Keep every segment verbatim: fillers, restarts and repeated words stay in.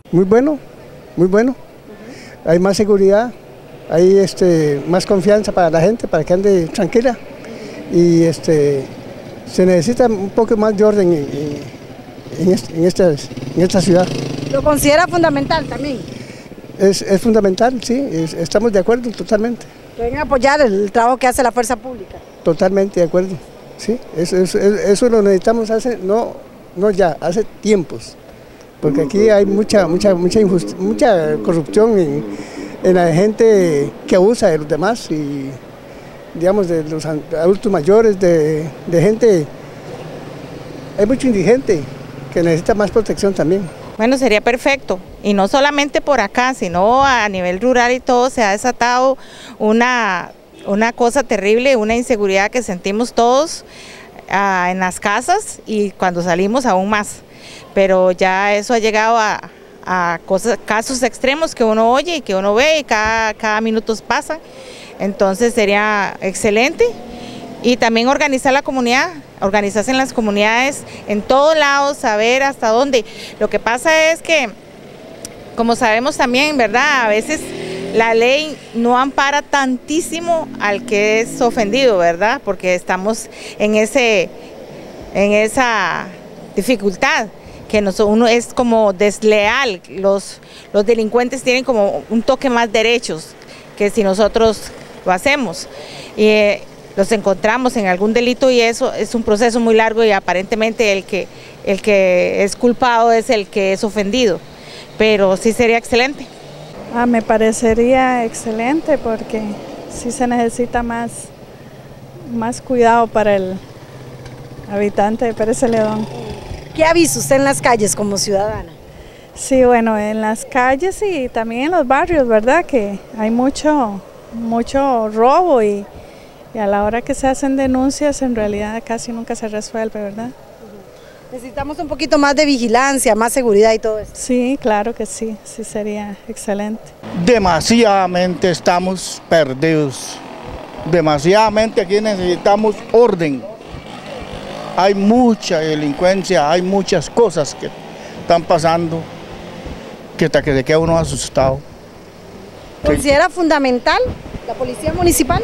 Muy bueno, muy bueno. Uh-huh. Hay más seguridad, hay este, más confianza para la gente, para que ande tranquila. Y este, se necesita un poco más de orden en, en, en, esta, en esta ciudad. ¿Lo considera fundamental también? Es, es fundamental, sí, es, estamos de acuerdo totalmente. ¿Pueden apoyar el trabajo que hace la fuerza pública? Totalmente de acuerdo, sí, eso, eso, eso lo necesitamos hace, no, no ya, hace tiempos, porque aquí hay mucha, mucha, mucha, mucha corrupción en, en la gente que abusa de los demás y, digamos, de los adultos mayores, de, de gente, hay mucho indigente que necesita más protección también. Bueno, sería perfecto, y no solamente por acá, sino a nivel rural y todo, se ha desatado una, una cosa terrible, una inseguridad que sentimos todos uh, en las casas y cuando salimos aún más, pero ya eso ha llegado a, a cosas, casos extremos que uno oye y que uno ve y cada, cada minuto pasan, entonces sería excelente. Y también organizar la comunidad, organizarse en las comunidades, en todos lados, saber hasta dónde. Lo que pasa es que, como sabemos también, ¿verdad? A veces la ley no ampara tantísimo al que es ofendido, ¿verdad? Porque estamos en, ese, en esa dificultad, que nos, uno es como desleal, los, los delincuentes tienen como un toque más derechos que si nosotros lo hacemos. Y, eh, los encontramos en algún delito y eso es un proceso muy largo y aparentemente el que, el que es culpado es el que es ofendido, pero sí sería excelente. Ah, me parecería excelente porque sí se necesita más, más cuidado para el habitante de Pérez Celedón. ¿Qué ha visto usted en las calles como ciudadana? Sí, bueno, en las calles y también en los barrios, ¿verdad? Que hay mucho, mucho robo y Y a la hora que se hacen denuncias, en realidad casi nunca se resuelve, ¿verdad? Necesitamos un poquito más de vigilancia, más seguridad y todo eso. Sí, claro que sí, sí sería excelente. Demasiadamente estamos perdidos, demasiadamente aquí necesitamos orden. Hay mucha delincuencia, hay muchas cosas que están pasando, que hasta que se queda uno asustado. ¿Considera fundamental la policía municipal?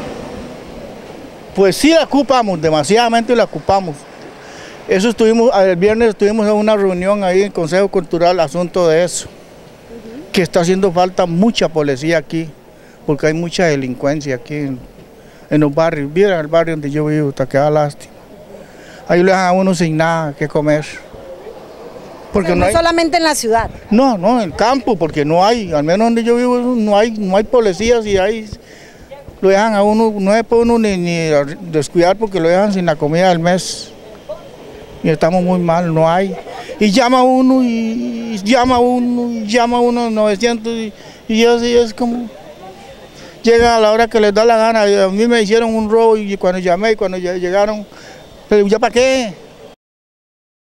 Pues sí la ocupamos, demasiadamente la ocupamos. Eso estuvimos, el viernes estuvimos en una reunión ahí en el Consejo Cultural, asunto de eso. Uh-huh. Que está haciendo falta mucha policía aquí, porque hay mucha delincuencia aquí en, en los barrios. Mira el barrio donde yo vivo, hasta que da lástima. Ahí le dejan a uno sin nada que comer. Porque no, no hay, solamente en la ciudad. No, no, en el campo, porque no hay, al menos donde yo vivo no hay, no hay policías y hay... Lo dejan a uno, no se puede uno ni, ni descuidar porque lo dejan sin la comida del mes. Y estamos muy mal, no hay. Y llama uno, y, y llama uno, y llama uno novecientos, y, y así es como... Llegan a la hora que les da la gana. A mí me hicieron un robo y cuando llamé, y cuando llegaron, pero ¿ya para qué?